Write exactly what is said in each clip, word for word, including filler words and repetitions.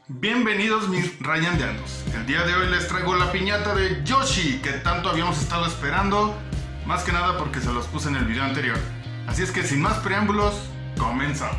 Bienvenidos mis rayandeanos. El día de hoy les traigo la piñata de Yoshi que tanto habíamos estado esperando, más que nada porque se los puse en el video anterior. Así es que sin más preámbulos, comenzamos.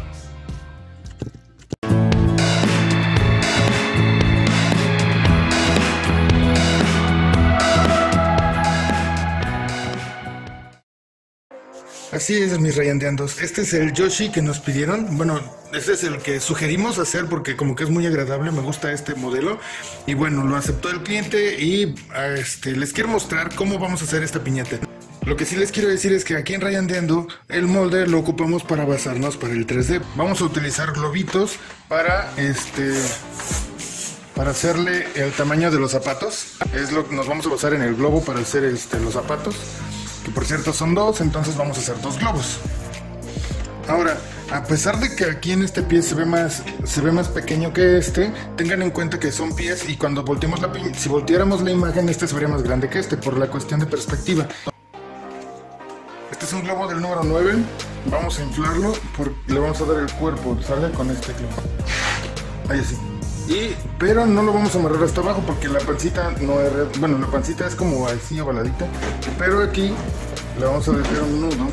Así es, mis rayandeandos. Este es el Yoshi que nos pidieron. Bueno, este es el que sugerimos hacer porque como que es muy agradable, me gusta este modelo. Y bueno, lo aceptó el cliente y este, les quiero mostrar cómo vamos a hacer esta piñata. Lo que sí les quiero decir es que aquí en Rayandeando el molde lo ocupamos para basarnos para el tres D. Vamos a utilizar globitos para este... para hacerle el tamaño de los zapatos. Es lo que nos vamos a basar en el globo para hacer este, los zapatos. Que por cierto son dos, entonces vamos a hacer dos globos. Ahora, a pesar de que aquí en este pie se ve más, se ve más pequeño que este, tengan en cuenta que son pies y cuando volteemos la, si volteáramos la imagen, este se vería más grande que este, por la cuestión de perspectiva. Este es un globo del número nueve, vamos a inflarlo, porque le vamos a dar el cuerpo, ¿sale? Con este globo. Ahí así. Y, pero no lo vamos a amarrar hasta abajo porque la pancita no es, bueno, la pancita es como así ovaladita, pero aquí le vamos a dejar un nudo.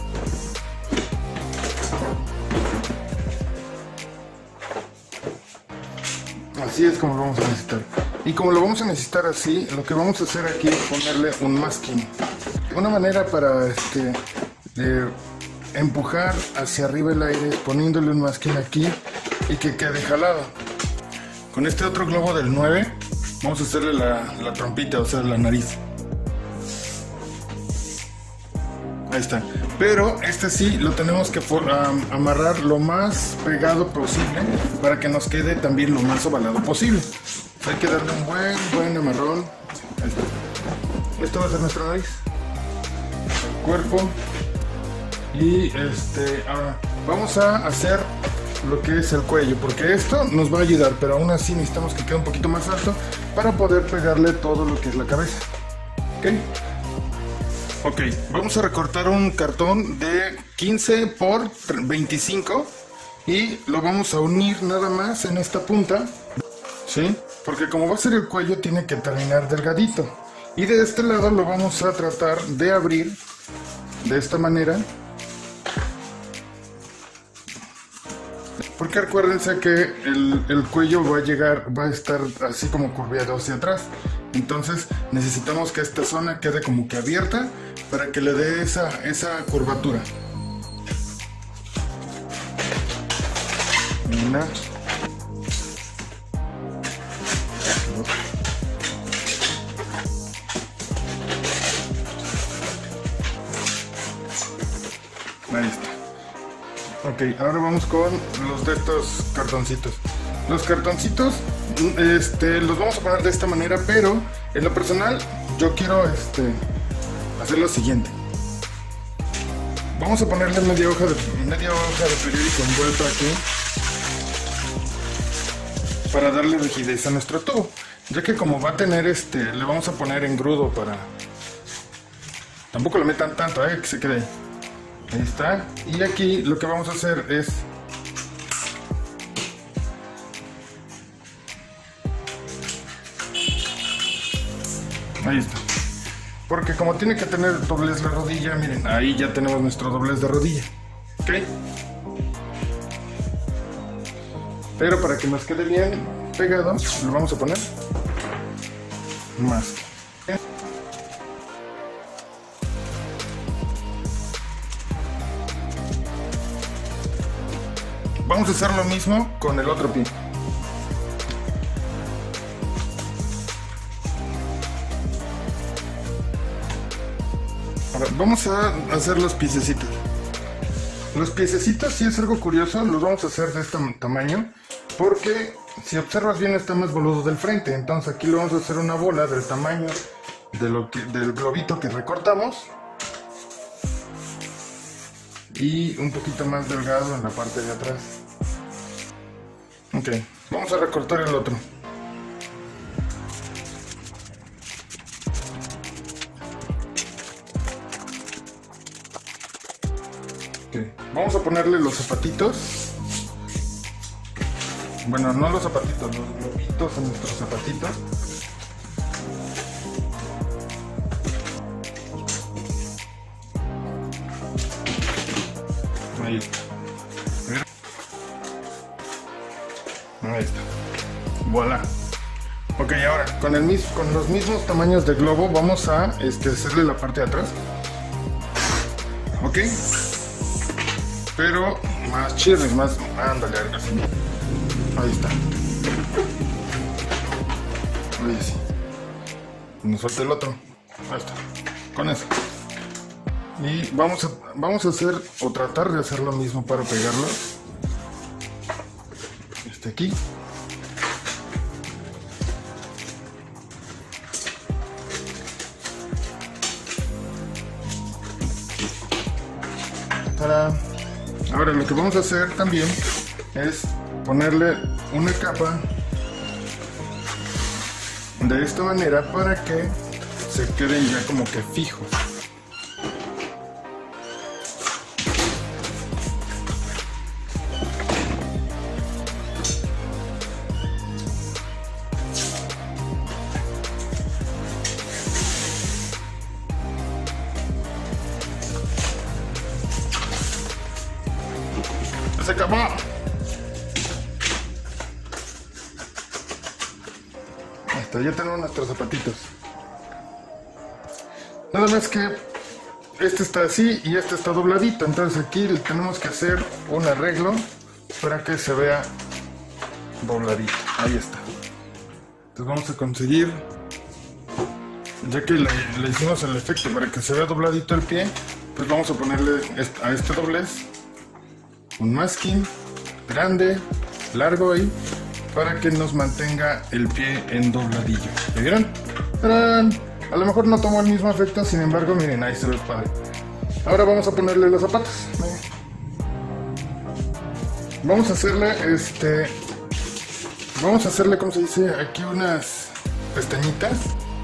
Así es como lo vamos a necesitar. Y como lo vamos a necesitar así, lo que vamos a hacer aquí es ponerle un masking. Una manera para este de empujar hacia arriba el aire es poniéndole un masking aquí y que quede jalado. Con este otro globo del nueve vamos a hacerle la, la trompita, o sea, la nariz. Ahí está. Pero este sí lo tenemos que for, um, amarrar lo más pegado posible para que nos quede también lo más ovalado posible. Hay que darle un buen, buen amarrón. Ahí está. Esto va a ser nuestra nariz, el cuerpo. Y este, ahora vamos a hacer lo que es el cuello, porque esto nos va a ayudar, pero aún así necesitamos que quede un poquito más alto para poder pegarle todo lo que es la cabeza. Ok, ok, vamos a recortar un cartón de quince por veinticinco y lo vamos a unir nada más en esta punta, ¿sí? Porque como va a ser el cuello tiene que terminar delgadito y de este lado lo vamos a tratar de abrir de esta manera. Porque acuérdense que el, el cuello va a llegar, va a estar así como curviado hacia atrás. Entonces necesitamos que esta zona quede como que abierta para que le dé esa, esa curvatura. Una. Ahí está. Ok, ahora vamos con los de estos cartoncitos. Los cartoncitos este, los vamos a poner de esta manera, pero en lo personal yo quiero este, hacer lo siguiente. Vamos a ponerle media hoja de, media hoja de periódico envuelto aquí para darle rigidez a nuestro tubo, ya que como va a tener este, le vamos a poner engrudo para... Tampoco lo metan tanto, eh, que se quede ahí. Ahí está. Y aquí lo que vamos a hacer es ahí está. Porque como tiene que tener doblez la rodilla, miren, ahí ya tenemos nuestro doblez de rodilla. Ok. Pero para que nos quede bien pegado, lo vamos a poner más. Vamos a hacer lo mismo con el otro pie. Ahora vamos a hacer los piececitos. Los piececitos sí es algo curioso, los vamos a hacer de este tamaño, porque si observas bien está más boludo del frente, entonces aquí lo vamos a hacer una bola del tamaño de lo que, del globito que recortamos. Y un poquito más delgado en la parte de atrás. Ok, vamos a recortar el otro. Okay. Vamos a ponerle los zapatitos. bueno, no los zapatitos, los globitos en nuestros zapatitos. Ahí está. Ahí está. Voilà. Ok, ahora con, el mis con los mismos tamaños de globo vamos a este, hacerle la parte de atrás. Ok. Pero más chirris, más... Ándale, algo así. Ahí está. Ahí sí. Nos falta el otro. Ahí está. Con eso. Y vamos a, vamos a hacer o tratar de hacer lo mismo para pegarlo. Este aquí. Para... Ahora lo que vamos a hacer también es ponerle una capa de esta manera para que se queden ya como que fijos. Se acabó. Hasta ya tenemos nuestros zapatitos. Nada más que este está así y este está dobladito. Entonces aquí tenemos que hacer un arreglo para que se vea dobladito. Ahí está. Entonces vamos a conseguir, ya que le, le hicimos el efecto para que se vea dobladito el pie, pues vamos a ponerle a este doblez un masking grande, largo ahí, para que nos mantenga el pie en dobladillo. ¿Me vieron? ¡Tarán! A lo mejor no tomó el mismo efecto, sin embargo, miren, ahí se ve padre. Ahora vamos a ponerle los zapatos. Vamos a hacerle, este... Vamos a hacerle, ¿cómo se dice? Aquí unas pestañitas.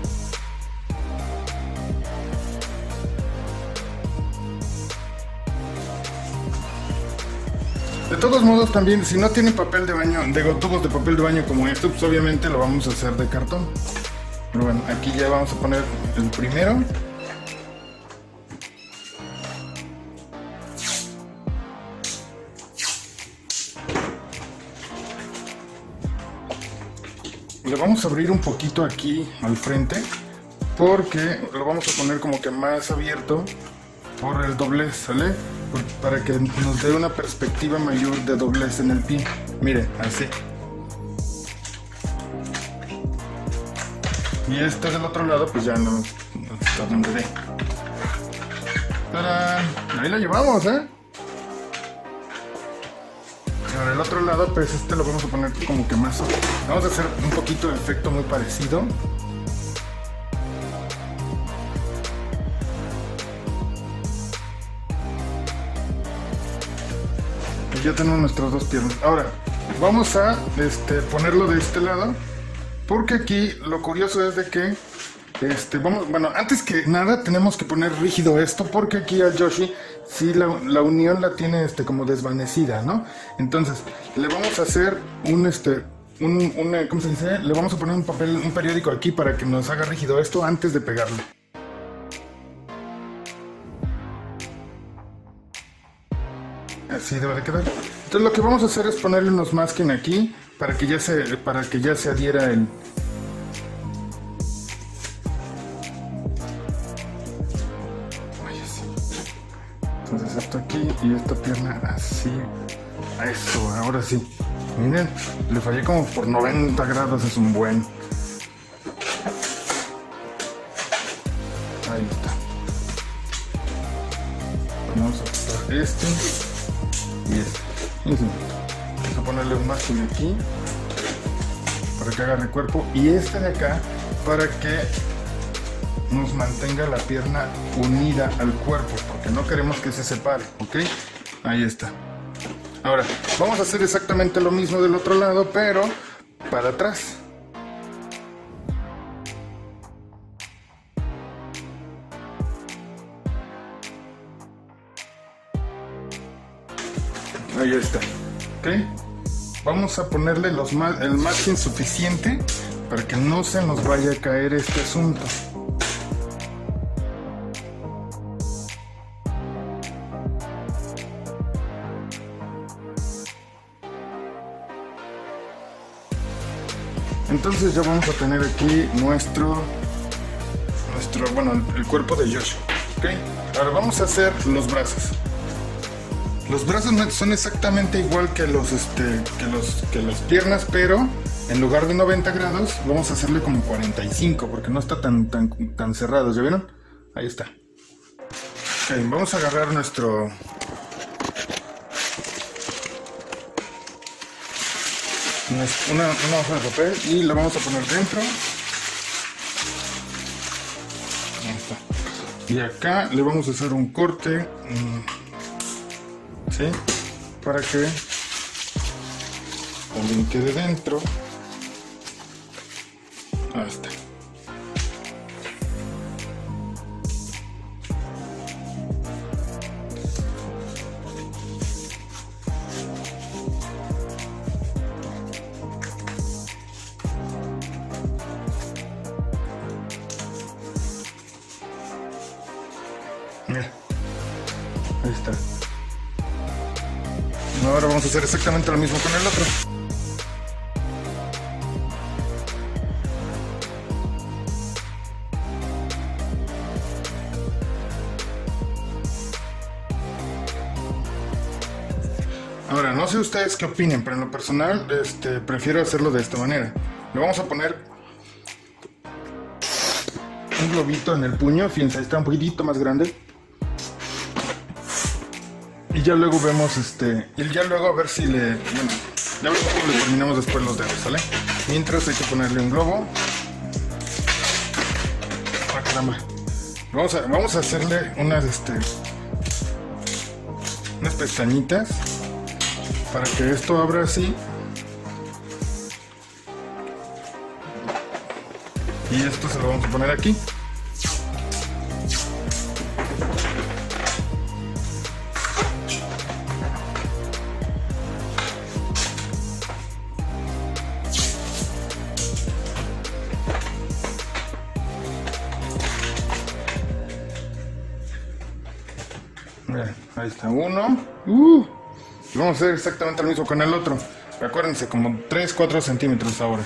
De todos modos, también, si no tienen papel de baño, de tubos de papel de baño como esto, pues obviamente lo vamos a hacer de cartón. Pero bueno, aquí ya vamos a poner el primero. Le vamos a abrir un poquito aquí al frente, porque lo vamos a poner como que más abierto por el doblez, ¿sale? Para que nos dé una perspectiva mayor de doblez en el pie. Miren, así. Y este del otro lado pues ya no, no está donde dé. ¡Tarán! Ahí la llevamos, ¿eh? Ahora el otro lado pues este lo vamos a poner como que más. Vamos a hacer un poquito de efecto muy parecido. Ya tenemos nuestras dos piernas. Ahora vamos a este, ponerlo de este lado, porque aquí lo curioso es de que este, vamos, bueno, antes que nada tenemos que poner rígido esto, porque aquí al Yoshi sí la, la unión la tiene este, como desvanecida, ¿no? Entonces le vamos a hacer un este un, una, ¿cómo se dice? Le vamos a poner un papel, un periódico aquí para que nos haga rígido esto antes de pegarlo. Así debe de quedar. Entonces lo que vamos a hacer es ponerle unos masking aquí para que ya se para que ya se adhiera el Ay, así. Entonces esto aquí y esta pierna así. A eso, ahora sí. Miren, le fallé como por noventa grados, es un buen. Ahí está. Vamos a quitar este y este. Vamos a ponerle un masking aquí para que agarre cuerpo, y este de acá para que nos mantenga la pierna unida al cuerpo, porque no queremos que se separe, ¿ok? Ahí está. Ahora vamos a hacer exactamente lo mismo del otro lado, pero para atrás. Ahí está. ¿Ok? vamos a ponerle los más, el masking suficiente para que no se nos vaya a caer este asunto. Entonces ya vamos a tener aquí nuestro, nuestro bueno, el, el cuerpo de Yoshi. ¿Okay? Ahora vamos a hacer los brazos. Los brazos son exactamente igual que los, este, que los, que las piernas, pero en lugar de noventa grados vamos a hacerle como cuarenta y cinco porque no está tan, tan, tan cerrado. ¿Ya vieron? Ahí está. Okay, vamos a agarrar nuestro Una, una hoja de papel y la vamos a poner dentro. Ahí está. Y acá le vamos a hacer un corte, ¿sí? Para que también quede dentro. Ahí está. Mira, ahí está. Ahora vamos a hacer exactamente lo mismo con el otro. Ahora, no sé ustedes qué opinen, pero en lo personal, este, prefiero hacerlo de esta manera. Le vamos a poner un globito en el puño, fíjense, ahí está un poquitito más grande. Y ya luego vemos, este, y ya luego a ver si le, bueno, ya vemos cómo le terminamos después los dedos, ¿sale? Mientras hay que ponerle un globo. Ah, caramba. Vamos a, vamos a hacerle unas, este, unas pestañitas para que esto abra así. Y esto se lo vamos a poner aquí. Miren, ahí está uno. Uh, y vamos a hacer exactamente lo mismo con el otro. Acuérdense, como tres cuatro centímetros ahora.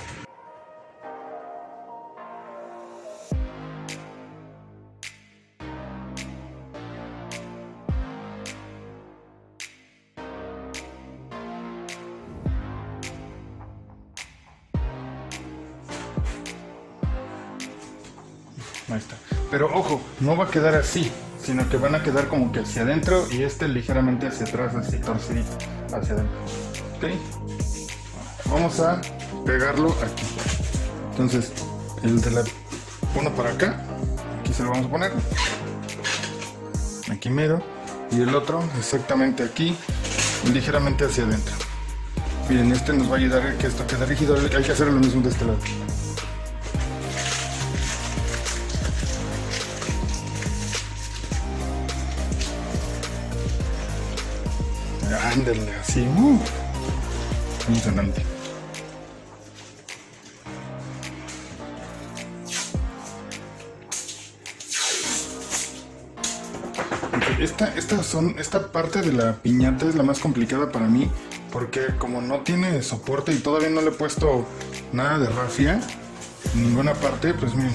Ahí está. Pero ojo, no va a quedar así, sino que van a quedar como que hacia adentro y este ligeramente hacia atrás, así torcidito, hacia adentro. ¿Ok? Vamos a pegarlo aquí. Entonces, el de la uno para acá, aquí se lo vamos a poner. Aquí mero. Y el otro exactamente aquí, ligeramente hacia adentro. Miren, este nos va a ayudar a que esto quede rígido. Hay que hacer lo mismo de este lado. Ándale, así, uh, impresionante. Esta, esta, son, esta parte de la piñata es la más complicada para mí, porque como no tiene soporte y todavía no le he puesto nada de rafia en ninguna parte, pues miren.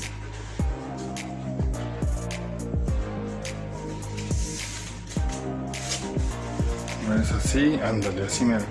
Es así, ándale, así mira.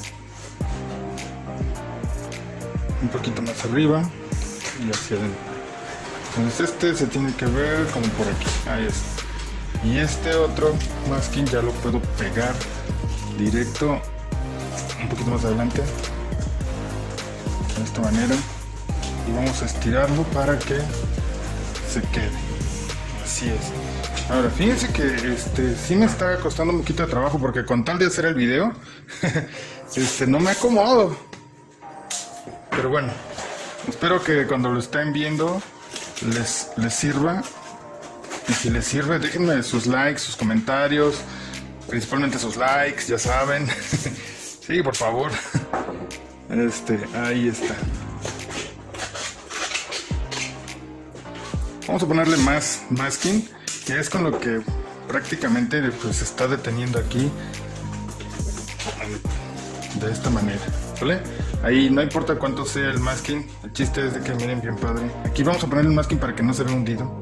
Un poquito más arriba y hacia adentro. Entonces este se tiene que ver como por aquí, ahí está. Y este otro masking ya lo puedo pegar directo un poquito más adelante, de esta manera. Y vamos a estirarlo para que se quede. Así es. Ahora, fíjense que este sí me está costando un poquito de trabajo porque con tal de hacer el video, este no me acomodo. Pero bueno, espero que cuando lo estén viendo les, les sirva. Y si les sirve, déjenme sus likes, sus comentarios, principalmente sus likes, ya saben. Sí, por favor. Este, ahí está. Vamos a ponerle más masking, que es con lo que prácticamente pues está deteniendo aquí de esta manera, ¿vale? Ahí no importa cuánto sea el masking, el chiste es de que miren bien padre. Aquí vamos a ponerle el masking para que no se vea hundido.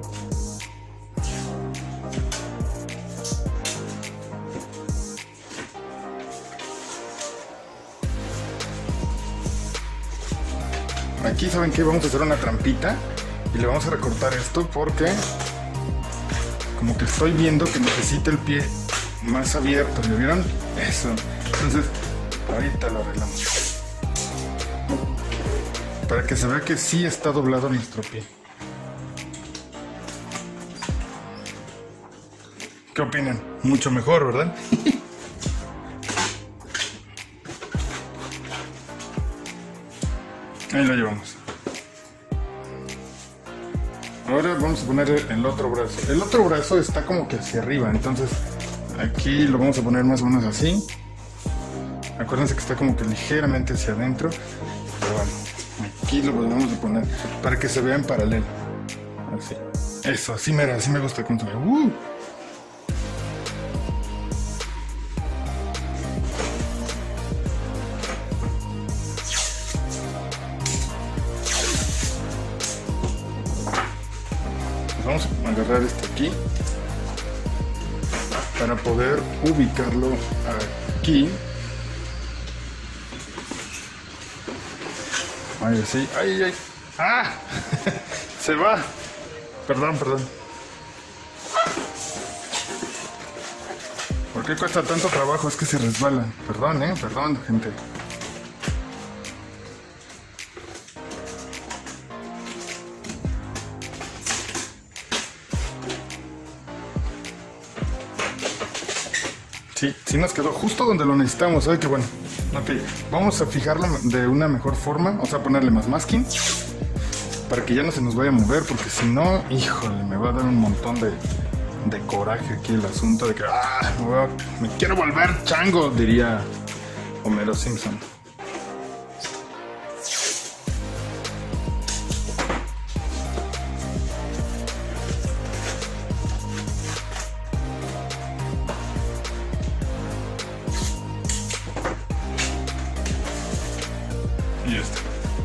Aquí saben que vamos a hacer una trampita y le vamos a recortar esto porque como que estoy viendo que necesita el pie más abierto, ¿me vieron? Eso. Entonces, ahorita lo arreglamos. Para que se vea que sí está doblado nuestro pie. ¿Qué opinan? Mucho mejor, ¿verdad? Ahí lo llevamos. Ahora vamos a poner el otro brazo. El otro brazo está como que hacia arriba, entonces aquí lo vamos a poner más o menos así. Acuérdense que está como que ligeramente hacia adentro. Pero bueno, aquí lo vamos a poner para que se vea en paralelo. Así. Eso, así me, así me gusta cómo se ve. ¡Uh! Vamos a agarrar este aquí para poder ubicarlo aquí. Ay, sí, ay, ay, ah, se va. Perdón, perdón. ¿Por qué cuesta tanto trabajo? Es que se resbala. Perdón, eh, perdón, gente. Sí, sí nos quedó justo donde lo necesitamos, ¿sabes? Que bueno. Ok, vamos a fijarlo de una mejor forma. Vamos a ponerle más masking para que ya no se nos vaya a mover, porque si no, híjole, me va a dar un montón de, de coraje aquí el asunto de que ah, me, voy a, me quiero volver chango, diría Homero Simpson. Y ya está.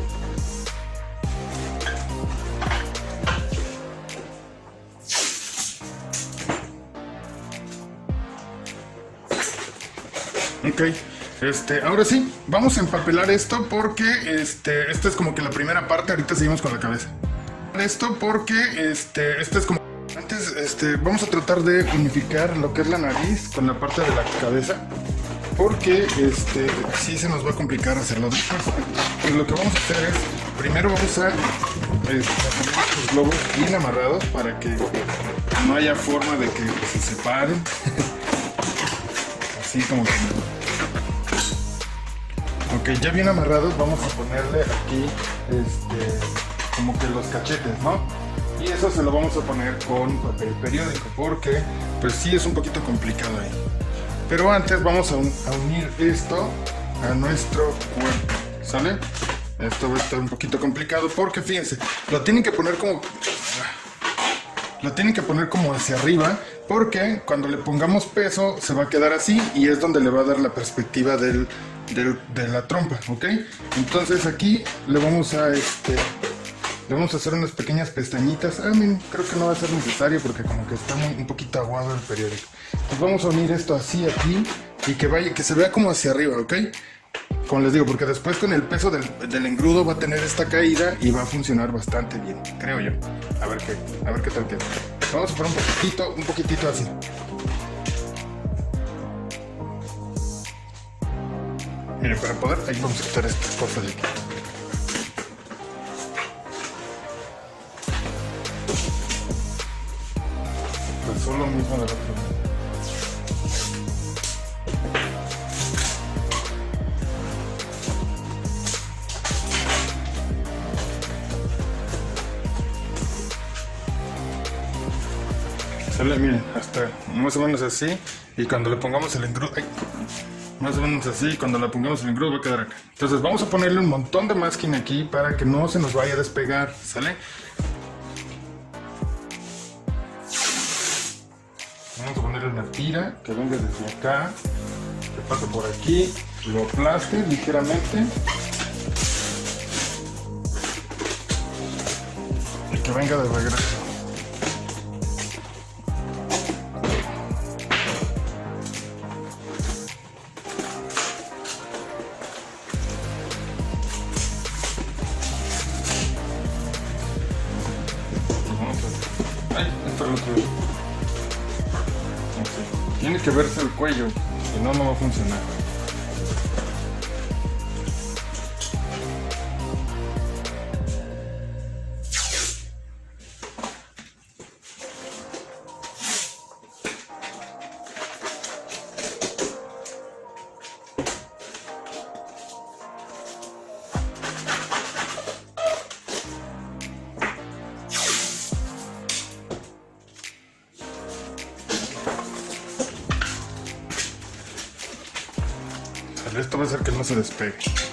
Ok, este, ahora sí, vamos a empapelar esto porque este, esta es como que la primera parte, ahorita seguimos con la cabeza. Esto porque este, esta es como... Antes este, vamos a tratar de unificar lo que es la nariz con la parte de la cabeza, porque este, sí se nos va a complicar hacerlo después. Pues lo que vamos a hacer es, primero vamos a este, poner los globos bien amarrados para que no haya forma de que se separen. Así como que... Ok, ya bien amarrados, vamos a ponerle aquí este, como que los cachetes, ¿no? Y eso se lo vamos a poner con papel periódico, porque pues sí es un poquito complicado ahí. Pero antes vamos a, un, a unir esto a nuestro cuerpo, ¿sale? Esto va a estar un poquito complicado porque fíjense, lo tienen que poner como... Lo tienen que poner como hacia arriba, porque cuando le pongamos peso se va a quedar así y es donde le va a dar la perspectiva del, del, de la trompa, ¿ok? Entonces aquí le vamos a este, le vamos a hacer unas pequeñas pestañitas. Ah, miren, creo que no va a ser necesario porque como que está muy, un poquito aguado el periódico. Entonces vamos a unir esto así aquí y que vaya, que se vea como hacia arriba, ¿ok? Como les digo, porque después con el peso del, del engrudo va a tener esta caída y va a funcionar bastante bien, creo yo. A ver qué, a ver qué tal queda. Vamos a poner un poquitito, un poquitito así. Miren, para poder, ahí vamos a quitar estas cosas de aquí. Pues solo mismo del otro lado. Sale, miren, hasta más o menos así. Y cuando le pongamos el engrudo, ay, Más o menos así, cuando la pongamos en el grupo va a quedar acá. Entonces vamos a ponerle un montón de masking aquí para que no se nos vaya a despegar, ¿sale? Vamos a ponerle una tira que venga desde acá, que pase por aquí, lo aplaste ligeramente y que venga de regreso. Tiene que verse el cuello, si no, no va a funcionar. Esto va a hacer que no se despegue.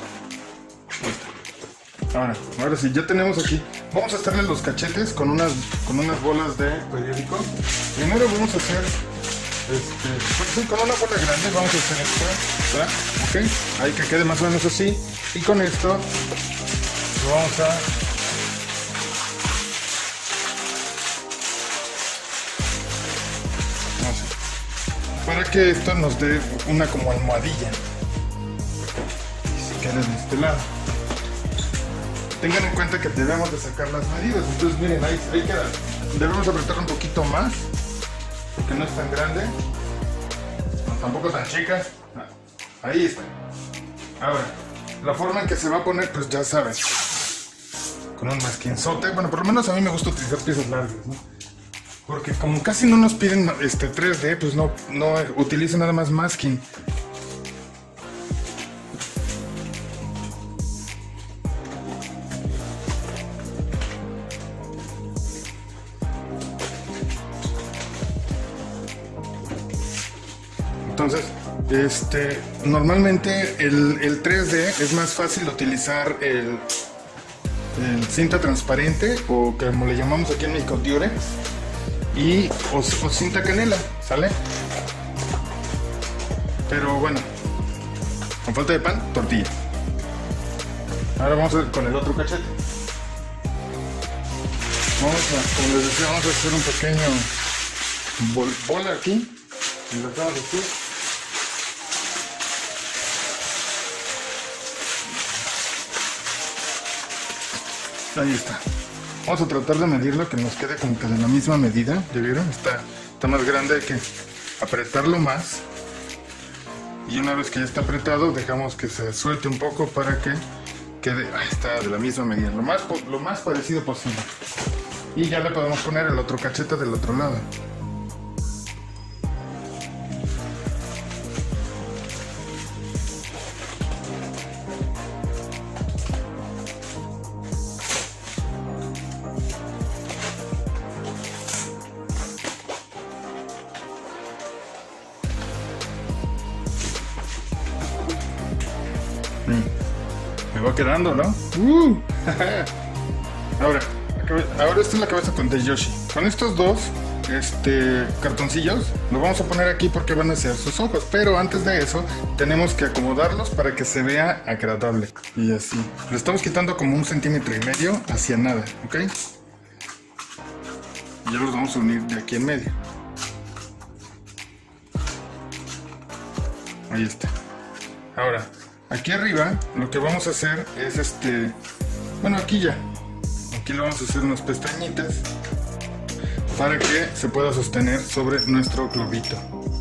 Ahora, ahora sí, ya tenemos aquí. Vamos a hacerle los cachetes con unas, con unas bolas de periódico. Primero vamos a hacer, este, pues sí, con una bola grande vamos a hacer esto, ¿verdad? Ok, ahí que quede más o menos así. Y con esto lo vamos a vamos a, para que esto nos dé una como almohadilla. De este lado. Tengan en cuenta que debemos de sacar las medidas. Entonces miren, ahí, ahí queda. Debemos apretar un poquito más porque no es tan grande, no, tampoco tan chica. Ahí está. Ahora, la forma en que se va a poner, pues ya saben, con un masquinzote. Bueno, por lo menos a mí me gusta utilizar piezas largas, ¿no? Porque como casi no nos piden este tres D, pues no, no utilizo nada más masking. Entonces, este, normalmente el, el tres D es más fácil utilizar el, el cinta transparente, o como le llamamos aquí en México, Durex, y, o, o cinta canela, ¿sale? Pero bueno, con falta de pan, tortilla. Ahora vamos a ver con el otro cachete. Vamos a, como les decía, vamos a hacer un pequeño bol, bola aquí, y lo hacemos aquí. Ahí está. Vamos a tratar de medirlo, que nos quede como que de la misma medida. ¿Ya vieron? Está, está más grande, hay que apretarlo más. Y una vez que ya está apretado, dejamos que se suelte un poco para que quede, ahí está, de la misma medida, lo más, lo más parecido posible. Y ya le podemos poner el otro cachete del otro lado. Me va quedando, ¿no? Uh. Ahora, ahora esta es la cabeza de Yoshi. Con estos dos este, cartoncillos los vamos a poner aquí porque van a ser sus ojos. Pero antes de eso tenemos que acomodarlos para que se vea agradable. Y así. Le estamos quitando como un centímetro y medio hacia nada, ¿ok? Y ya los vamos a unir de aquí en medio. Ahí está. Ahora, aquí arriba lo que vamos a hacer es este, bueno, aquí ya, aquí le vamos a hacer unas pestañitas para que se pueda sostener sobre nuestro globito.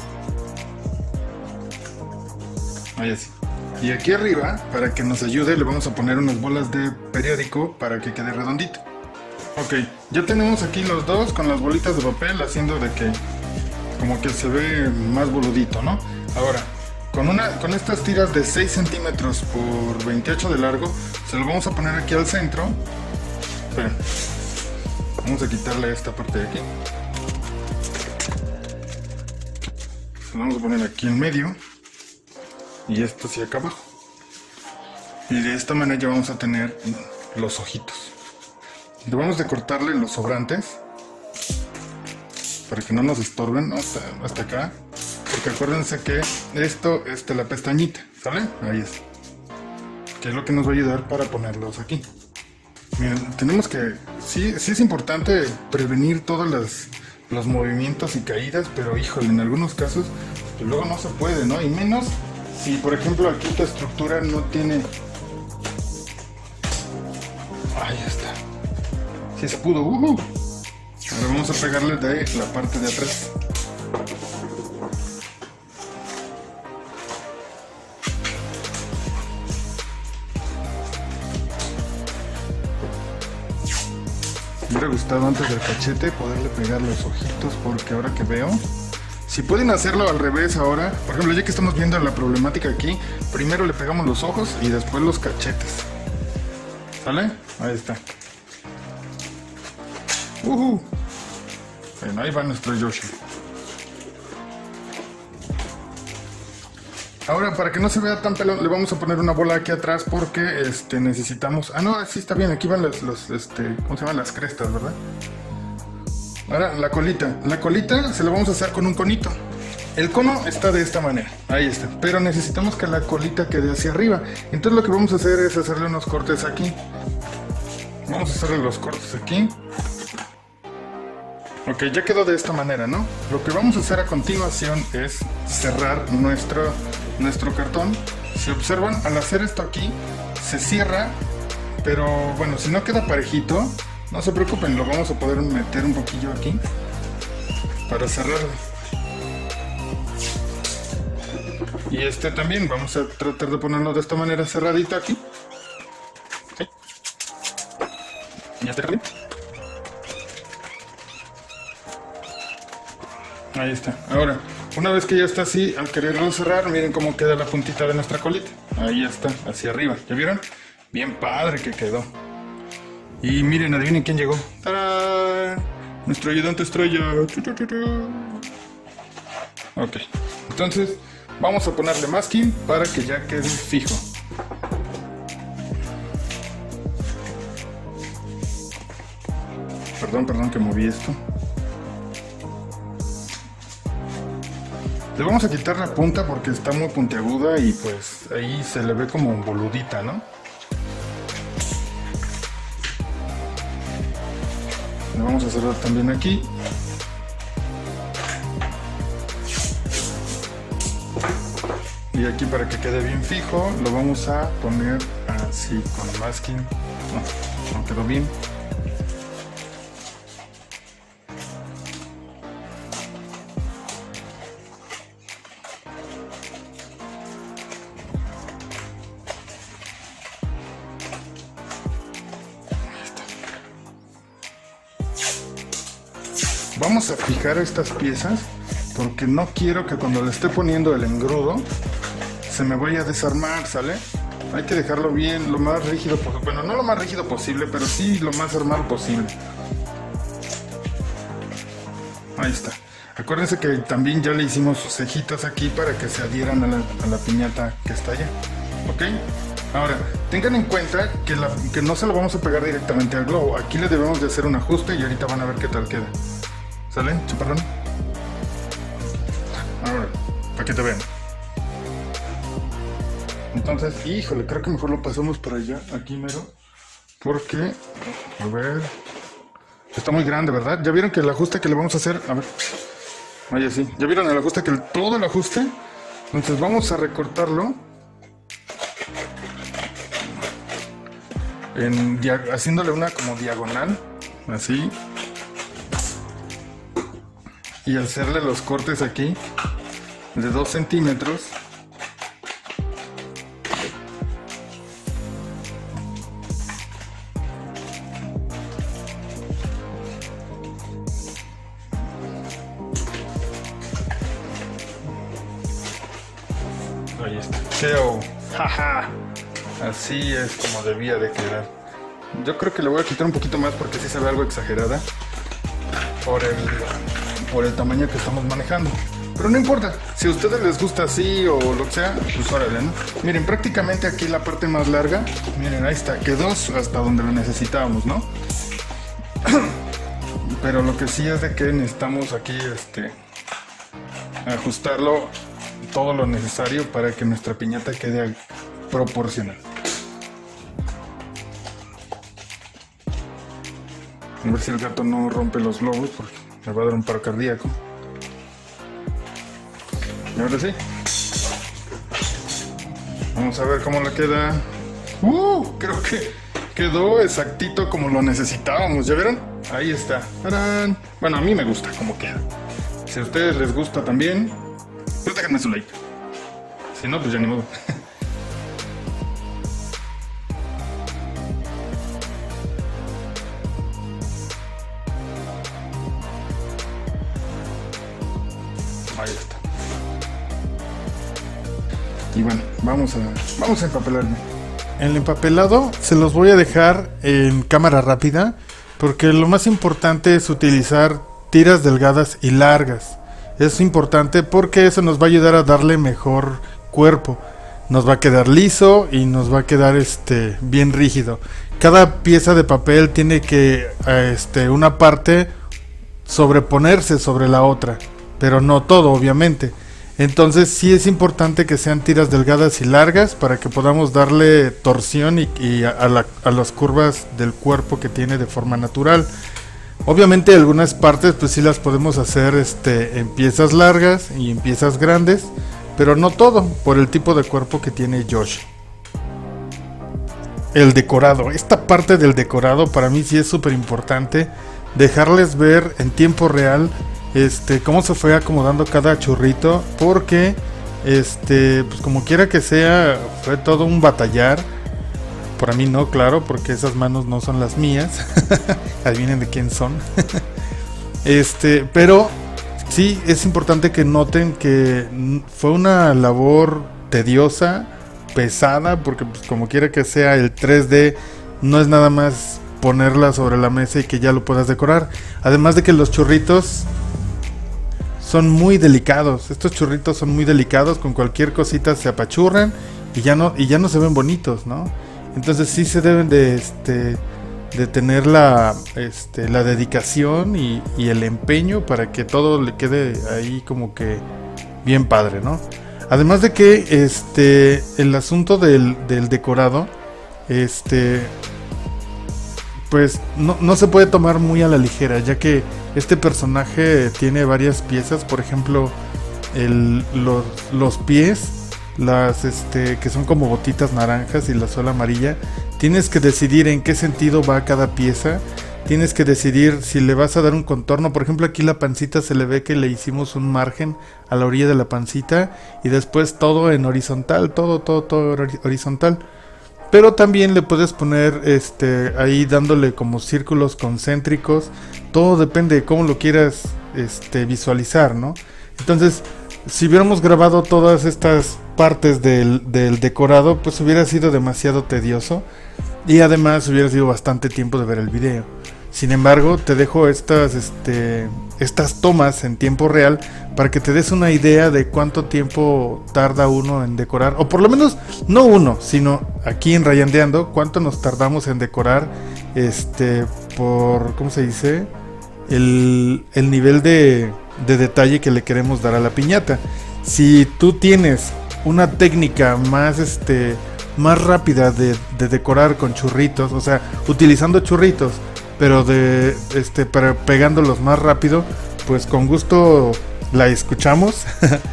Ahí así. Y aquí arriba, para que nos ayude, le vamos a poner unas bolas de periódico para que quede redondito. Ok, ya tenemos aquí los dos con las bolitas de papel, haciendo de que como que se ve más boludito, ¿no? Ahora, Con, una, con estas tiras de seis centímetros por veintiocho de largo, se lo vamos a poner aquí al centro. Esperen. Vamos a quitarle esta parte de aquí. Se lo vamos a poner aquí en medio. y esto hacia acá abajo. Y de esta manera ya vamos a tener los ojitos. Debemos de cortarle los sobrantes para que no nos estorben, ¿no? hasta, hasta acá, porque acuérdense que esto es de la pestañita, ¿sale? Ahí es, que es lo que nos va a ayudar para ponerlos aquí. Miren, tenemos que, sí, sí es importante prevenir todos los, los movimientos y caídas, pero híjole, en algunos casos pues luego no se puede, ¿no? Y menos si por ejemplo aquí esta estructura no tiene... Ahí está. Sí se pudo. Uh-huh. Ahora vamos a pegarle de la parte de atrás. Me hubiera gustado antes del cachete poderle pegar los ojitos, porque ahora que veo, si pueden hacerlo al revés ahora, por ejemplo, ya que estamos viendo la problemática aquí, primero le pegamos los ojos y después los cachetes. ¿Sale? Ahí está. Uh-huh. Bueno, ahí va nuestro Yoshi. Ahora, para que no se vea tan pelón, le vamos a poner una bola aquí atrás porque este, necesitamos... Ah, no, sí está bien, aquí van los, los este, ¿cómo se llaman? Las crestas, ¿verdad? Ahora, la colita. La colita se la vamos a hacer con un conito. El cono está de esta manera, ahí está. Pero necesitamos que la colita quede hacia arriba. Entonces lo que vamos a hacer es hacerle unos cortes aquí. Vamos a hacerle los cortes aquí. Ok, ya quedó de esta manera, ¿no? Lo que vamos a hacer a continuación es cerrar nuestro, nuestro cartón. Si observan, al hacer esto aquí, se cierra, pero bueno, si no queda parejito, no se preocupen, lo vamos a poder meter un poquillo aquí para cerrarlo. Y este también, vamos a tratar de ponerlo de esta manera cerradito aquí. ¿Sí? ¿Ya te cargué? Ahí está. Ahora, una vez que ya está así, al quererlo cerrar, miren cómo queda la puntita de nuestra colita. Ahí ya está, hacia arriba. ¿Ya vieron? Bien padre que quedó. Y miren, adivinen quién llegó. ¡Tarán! Nuestro ayudante estrella. Ok. Entonces, vamos a ponerle masking para que ya quede fijo. Perdón, perdón que moví esto. Le vamos a quitar la punta porque está muy puntiaguda y pues ahí se le ve como boludita, ¿no? Le vamos a cerrar también aquí. Y aquí, para que quede bien fijo, lo vamos a poner así con masking. No, no quedó bien. Vamos a fijar estas piezas porque no quiero que cuando le esté poniendo el engrudo se me vaya a desarmar, ¿sale? Hay que dejarlo bien, lo más rígido posible. Bueno, no lo más rígido posible, pero sí lo más armado posible. Ahí está. Acuérdense que también ya le hicimos sus cejitas aquí para que se adhieran a la, a la piñata que está allá. ¿Ok? Ahora, tengan en cuenta que, la, que no se lo vamos a pegar directamente al globo. Aquí le debemos de hacer un ajuste y ahorita van a ver qué tal queda. ¿Sale, chaparrón? Ahora, para que te vean. Entonces, híjole, creo que mejor lo pasamos para allá, aquí mero. Porque, a ver, está muy grande, ¿verdad? ¿Ya vieron que el ajuste que le vamos a hacer? A ver, vaya, sí. ¿Ya vieron el ajuste? Que el, todo el ajuste. Entonces vamos a recortarlo. En, haciéndole una como diagonal, así. Y hacerle los cortes aquí de dos centímetros. Ahí está. Quedó. Jaja. Así es como debía de quedar. Yo creo que le voy a quitar un poquito más porque sí se ve algo exagerada por el, por el tamaño que estamos manejando. Pero no importa, si a ustedes les gusta así o lo que sea, pues órale, ¿no? Miren, prácticamente aquí la parte más larga, miren, ahí está, quedó hasta donde lo necesitábamos, ¿no? Pero lo que sí es de que necesitamos aquí, este, ajustarlo todo lo necesario para que nuestra piñata quede proporcional. A ver si el gato no rompe los globos porque me va a dar un paro cardíaco. Y ahora sí. Vamos a ver cómo le queda. Uh, creo que quedó exactito como lo necesitábamos. ¿Ya vieron? Ahí está. ¡Tarán! Bueno, a mí me gusta como queda. Si a ustedes les gusta también, pues déjenme su like. Si no, pues ya ni modo. Ahí está. Y bueno, vamos a, vamos a empapelarme. El empapelado se los voy a dejar en cámara rápida, porque lo más importante es utilizar tiras delgadas y largas. Es importante porque eso nos va a ayudar a darle mejor cuerpo. Nos va a quedar liso y nos va a quedar este bien rígido. Cada pieza de papel tiene que este, una parte sobreponerse sobre la otra, pero no todo, obviamente. Entonces sí es importante que sean tiras delgadas y largas para que podamos darle torsión y, y a, la, a las curvas del cuerpo que tiene de forma natural. Obviamente algunas partes pues sí las podemos hacer este, en piezas largas y en piezas grandes, pero no todo, por el tipo de cuerpo que tiene Yoshi. El decorado, esta parte del decorado para mí sí es súper importante, dejarles ver en tiempo real Este, cómo se fue acomodando cada churrito, porque este, pues como quiera que sea, fue todo un batallar. Para mí no, claro, porque esas manos no son las mías. Adivinen de quién son. Este, pero sí es importante que noten que fue una labor tediosa, pesada, porque pues como quiera que sea, el tres D no es nada más ponerla sobre la mesa y que ya lo puedas decorar. Además de que los churritos son muy delicados, estos churritos son muy delicados, con cualquier cosita se apachurran y ya no, y ya no se ven bonitos, ¿no? Entonces sí se deben de, este, de tener la, este, la dedicación y, y el empeño para que todo le quede ahí como que bien padre, ¿no? Además de que este, el asunto del, del decorado, este, pues no, no se puede tomar muy a la ligera, ya que este personaje tiene varias piezas. Por ejemplo, el, los, los pies, las este, que son como botitas naranjas y la suela amarilla. Tienes que decidir en qué sentido va cada pieza. Tienes que decidir si le vas a dar un contorno. Por ejemplo, aquí la pancita se le ve que le hicimos un margen a la orilla de la pancita, y después todo en horizontal, todo, todo, todo horizontal. Pero también le puedes poner este ahí dándole como círculos concéntricos. Todo depende de cómo lo quieras este, visualizar, ¿no? Entonces, si hubiéramos grabado todas estas partes del, del decorado, pues hubiera sido demasiado tedioso. Y además hubiera sido bastante tiempo de ver el video. Sin embargo, te dejo estas, este, estas tomas en tiempo real para que te des una idea de cuánto tiempo tarda uno en decorar, o por lo menos no uno, sino aquí en Rayandeando, cuánto nos tardamos en decorar, este, por, ¿cómo se dice? El, el nivel de, de detalle que le queremos dar a la piñata. Si tú tienes una técnica más, este, más rápida de, de decorar con churritos, o sea, utilizando churritos, pero de este para pegándolos más rápido, pues con gusto la escuchamos.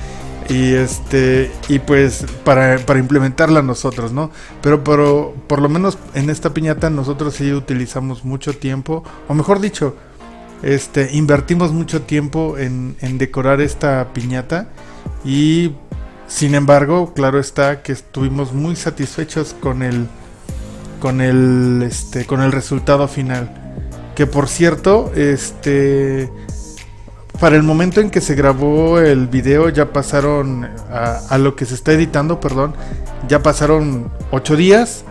y este y pues para, para implementarla nosotros, ¿no? Pero, pero por lo menos en esta piñata nosotros sí utilizamos mucho tiempo, o mejor dicho, este invertimos mucho tiempo en, en decorar esta piñata, y sin embargo, claro está que estuvimos muy satisfechos con el con el este con el resultado final. Que por cierto, este para el momento en que se grabó el video ya pasaron a, a lo que se está editando, perdón, ya pasaron ocho días,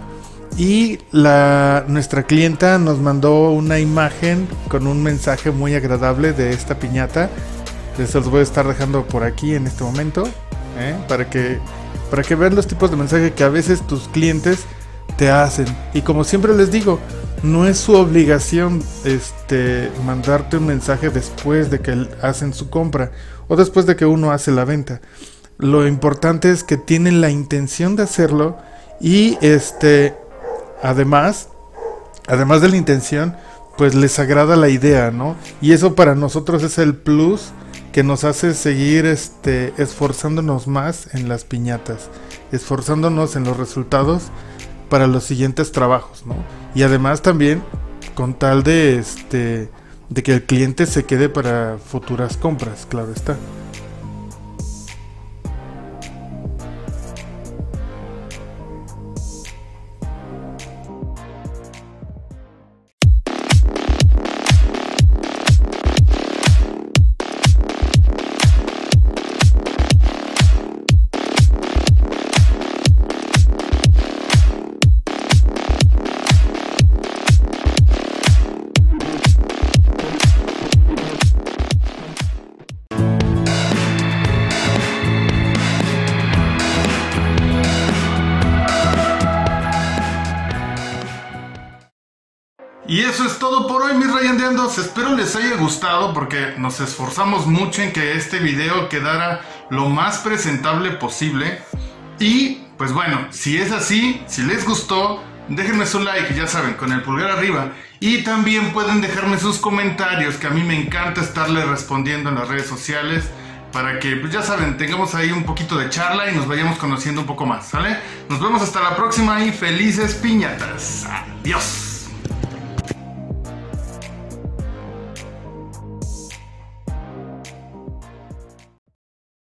y la nuestra clienta nos mandó una imagen con un mensaje muy agradable de esta piñata. Les los voy a estar dejando por aquí en este momento, ¿eh? para que para que vean los tipos de mensaje que a veces tus clientes te hacen. Y como siempre les digo, no es su obligación este mandarte un mensaje después de que hacen su compra o después de que uno hace la venta. Lo importante es que tienen la intención de hacerlo y este además además de la intención, pues les agrada la idea, ¿no? Y eso para nosotros es el plus que nos hace seguir este esforzándonos más en las piñatas, esforzándonos en los resultados para los siguientes trabajos, ¿no? Y además también con tal de este de que el cliente se quede para futuras compras, claro está. Y eso es todo por hoy, mis rayandeandos. Espero les haya gustado porque nos esforzamos mucho en que este video quedara lo más presentable posible. Y pues bueno, si es así, si les gustó, déjenme su like, ya saben, con el pulgar arriba. Y también pueden dejarme sus comentarios, que a mí me encanta estarles respondiendo en las redes sociales, para que, pues ya saben, tengamos ahí un poquito de charla y nos vayamos conociendo un poco más, ¿sale? Nos vemos hasta la próxima y felices piñatas. Adiós.